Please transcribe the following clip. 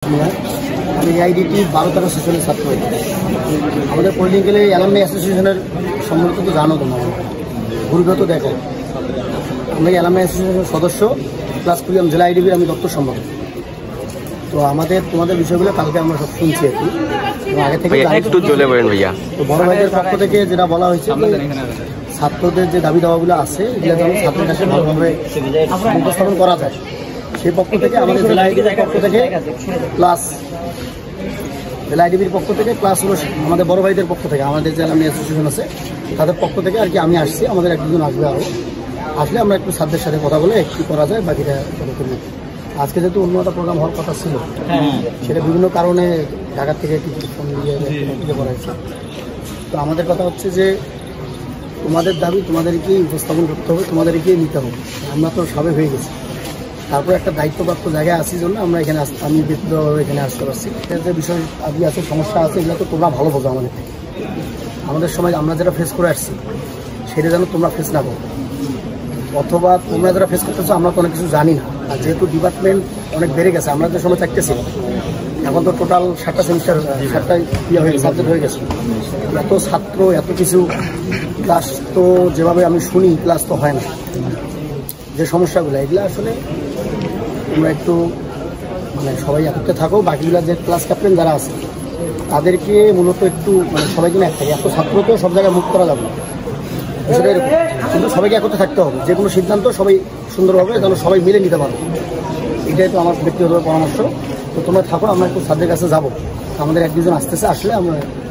Senior. আমি AIDT 12-13 সেশনের ছাত্র। আমাদের পলিটিক্যালি অ্যালামনাই অ্যাসোসিয়েশনের সম্বন্ধে তো জানো তোমরা, ভুলভ্রান্ত দেখো। আমি অ্যালামনাই অ্যাসোসিয়েশনের সদস্য, প্লাস কুড়িগ্রাম জেলা IDBর আমি দপ্তর সম্পাদক। তো তোমাদের বিষয়গুলো কালকে আমরা সব শুনছি আর কি, আগে থেকে একটু চলে বলেন ভাইয়া। তো বড় ভাইদের পক্ষ থেকে যেটা বলা হয়েছে, ছাত্রদের যে দাবি দাওয়াগুলো আছে এগুলো যেন ছাত্রের কাছে ভালোভাবে উপস্থাপন করা যায়, সেই পক্ষ থেকে আমাদের জেলা IDBর পক্ষ থেকে প্লাস জেলা IDBর পক্ষ থেকে প্লাস হলো আমাদের বড় ভাইদের পক্ষ থেকে, আমাদের যে অ্যালামনাই অ্যাসোসিয়েশন আছে তাদের পক্ষ থেকে আর কি আমি আসছি। আমাদের একজন আসবে, আরও আসলে আমরা একটু ছাত্রদের সাথে কথা বলে কী করা যায় বাকিটা করবো। আজকে যেহেতু অন্য একটা প্রোগ্রাম হওয়ার কথা ছিল, সেটা বিভিন্ন কারণে ঢাকা থেকে কিছু ফোন দিয়ে করা হয়েছে। তো আমাদের কথা হচ্ছে যে তোমাদের দাবি তোমাদেরকেই উপস্থাপন করতে হবে, তোমাদেরকেই নিতে হবে। আমরা তো সবে হয়ে গেছি, তারপর একটা দায়িত্বপ্রাপ্ত জায়গায় আসি জন্য আমরা এখানে আমি ব্যক্তিগতভাবে এখানে আসতে পারছি। যে বিষয় আদি আছে, সমস্যা আছে, এগুলো তো তোমরা ভালো বোঝো আমাদের থেকে। আমাদের সময় আমরা যেটা ফেস করে আসছি সেটা যেন তোমরা ফেস না করো, অথবা তোমরা যারা ফেস করতেছো আমরা তো অনেক কিছু জানি না। আর যেহেতু ডিপার্টমেন্ট অনেক বেড়ে গেছে, আমরা যে সময় চাইতেছি এখন তো টোটাল 7টা সেমিস্টার 7টা সাবজেক্ট হয়ে গেছে, এত ছাত্র এত কিছু, ক্লাস তো যেভাবে আমি শুনি ক্লাস তো হয় না। যে সমস্যাগুলো এগুলো আসলে তোমরা একটু মানে সবাই একত্রে থাকো। বাকিগুলো যে ক্লাস ক্যাপ্টেন যারা আছে তাদেরকে মূলত একটু মানে সবাই যেন এক থাকে, এত ছাত্রকেও সব জায়গায় মুখ করা যাবে না, সেটা এরকম। কিন্তু সবাইকে একত্রে থাকতে হবে, যে কোনো সিদ্ধান্ত সবাই সুন্দরভাবে যেন সবাই মিলে নিতে পারো, এটাই তো আমার ব্যক্তিগত পরামর্শ। তো তোমরা থাকো, আমরা একটু ছাত্রদের কাছে যাবো, আমাদের এক দুজন আসতেছে, আসলে আমরা